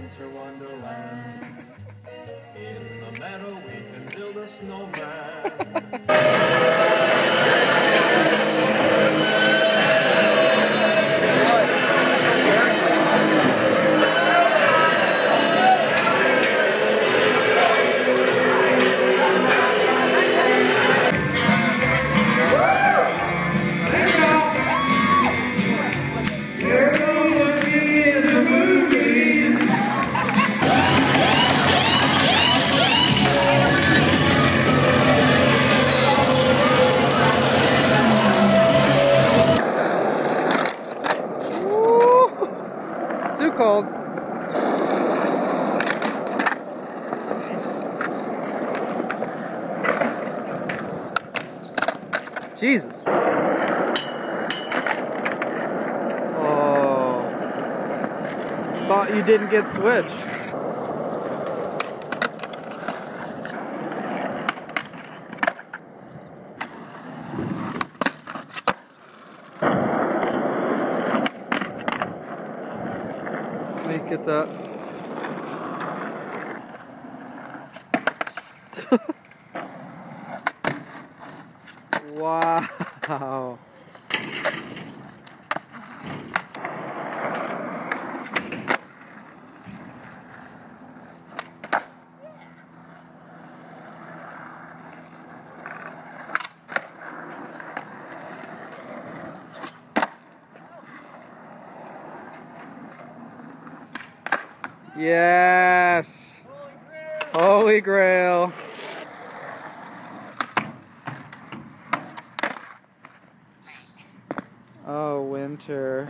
winter wonderland. In the meadow we can build a snowman. Too cold. Jesus. Oh. Thought you didn't get switched. Let me get that. Wow. Yes. Holy Grail. Oh, winter.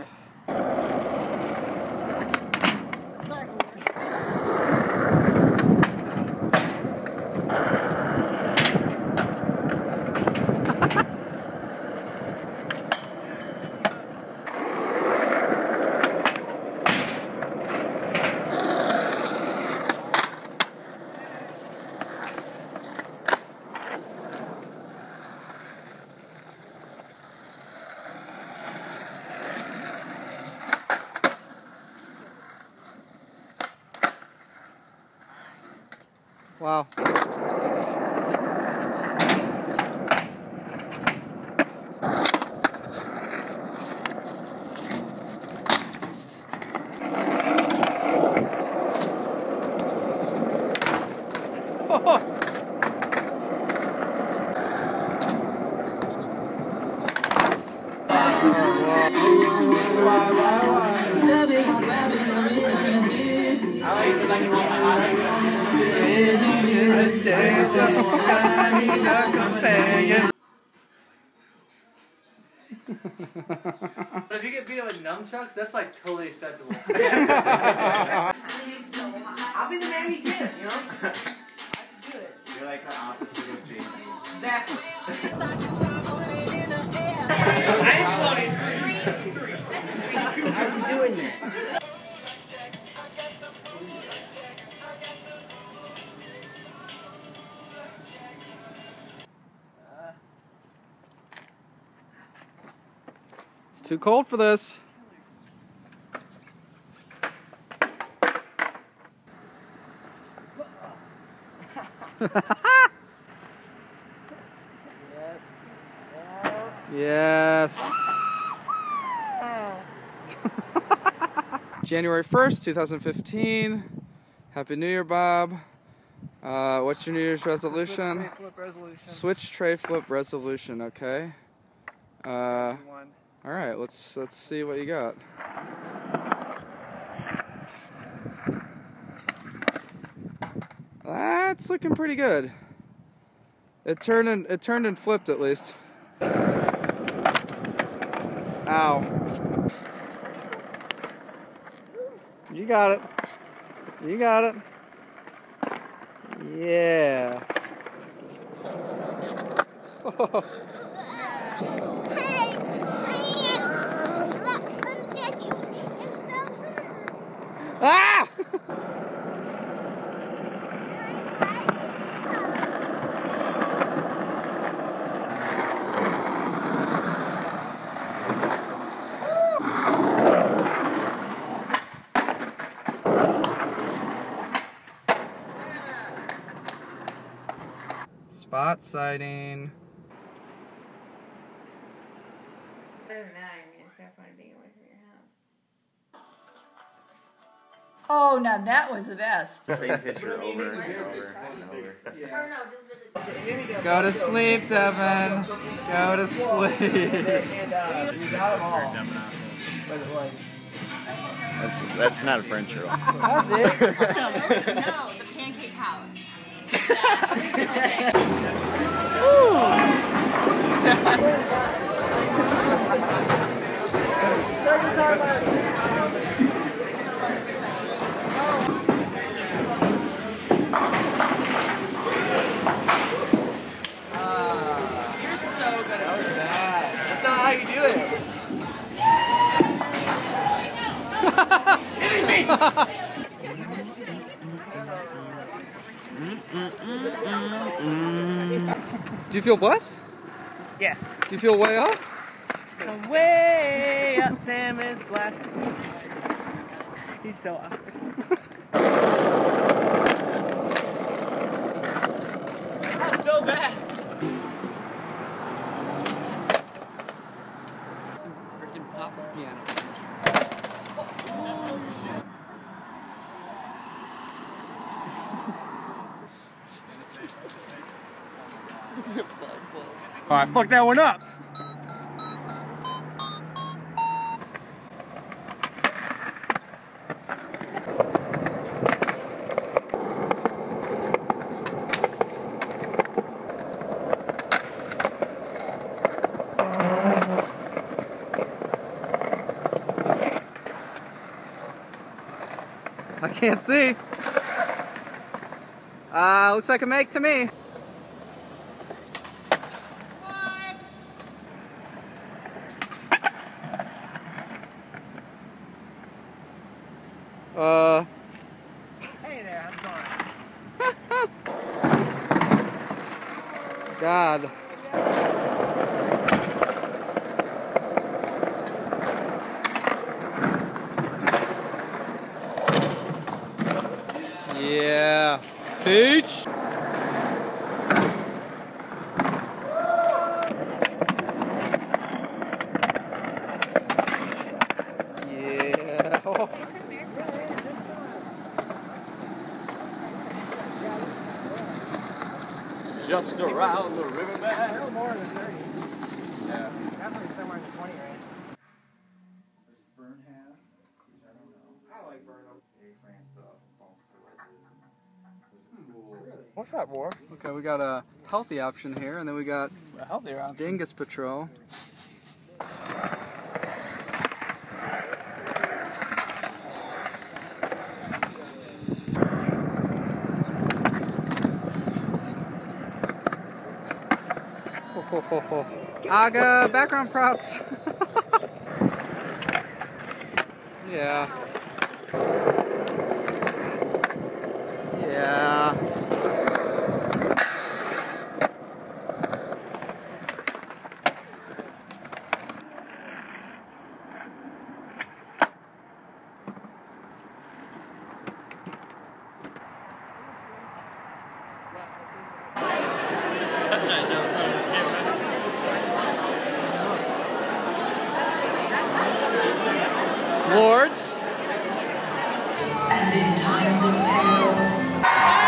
Wow. But if you get beat up with nunchucks, that's like totally acceptable. I'll be the man you get, you know? I can do it. You're like the opposite of Jay-Z. Exactly. I ain't floating. How you doing that? It's too cold for this. Yes. January 1st, 2015. Happy New Year, Bob. What's your New Year's resolution? Switch tray flip resolution, okay. Alright, let's see what you got. That's looking pretty good. It turned and flipped at least. Ow. You got it. You got it. Yeah. Ah! Hot sighting. Other than that, I mean, it's so fun being away from your house. Oh, now that was the best. Same picture over and over and over. Or no, just visit. Go to sleep, Devin. Go to sleep. That's not a French roll. That's it. No, the pancake house. Second time You're so good at it. That's not how you do it. Do you feel blessed? Yeah. Do you feel way up? So way up, Sam is blessed. He's so awkward. That's so bad. Some freaking pop piano. Oh, I fucked that one up. I can't see. Looks like a make to me. Hey there, how's it going? God. Yeah. Peach. Yeah. Oh. Just around the riverbed. No more than 30. Yeah. Definitely somewhere in the 20 range. There's Burnham, which I don't know. I like Burnham. A-frame stuff, Monster Legend. There's a cool. What's up, War? Okay, we got a healthy option here, and then we got A healthier option. Dingus Patrol. Aga, background props. Yeah. Yeah. Lords. And in times of peril,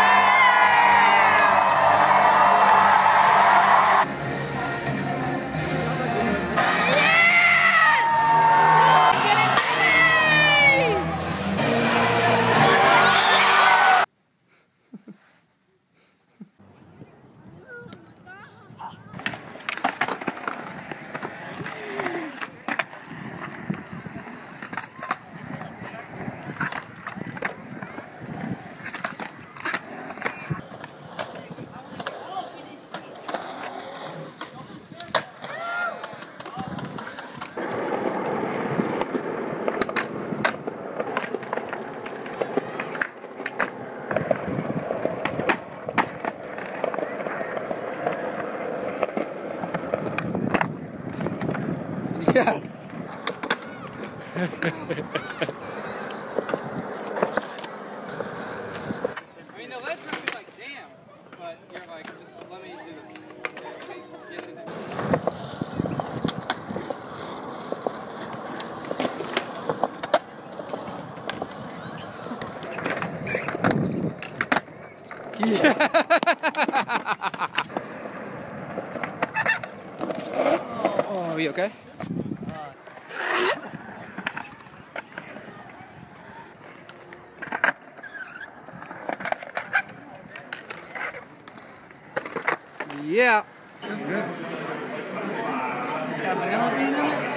Yes. I mean, the ledge would be like, damn, but you're like, just let me do this. Oh, are you okay? Yeah. It's got vanilla bean in it?